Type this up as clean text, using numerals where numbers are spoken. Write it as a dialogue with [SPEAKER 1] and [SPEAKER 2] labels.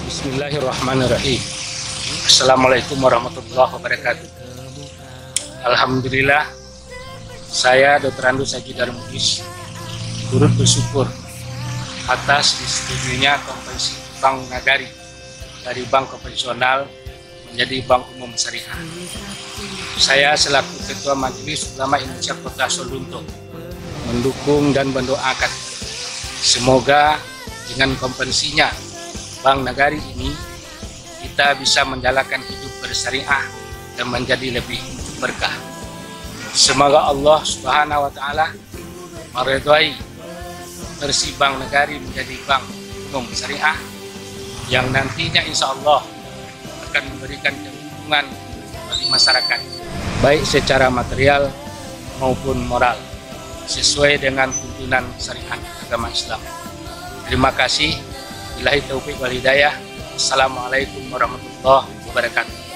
[SPEAKER 1] Bismillahirrahmanirrahim. Assalamualaikum warahmatullahi wabarakatuh. Alhamdulillah, saya Dr. Andus Haji Darmudis turut bersyukur atas disetujuinya konvensi Bank Nagari dari bank konvensional menjadi bank umum syariah. Saya selaku Ketua Majelis Ulama Indonesia Kota Solo mendukung dan mendoakan semoga dengan konvensinya Bank Nagari ini kita bisa menjalankan hidup bersyariah dan menjadi lebih berkah. Semoga Allah Subhanahu wa taala meridhai versi Bank Nagari menjadi bank umum syariah yang nantinya insya Allah akan memberikan keuntungan bagi masyarakat baik secara material maupun moral sesuai dengan tuntunan syariat agama Islam. Terima kasih. Billahi taufiq wal hidayah. Assalamualaikum warahmatullahi wabarakatuh.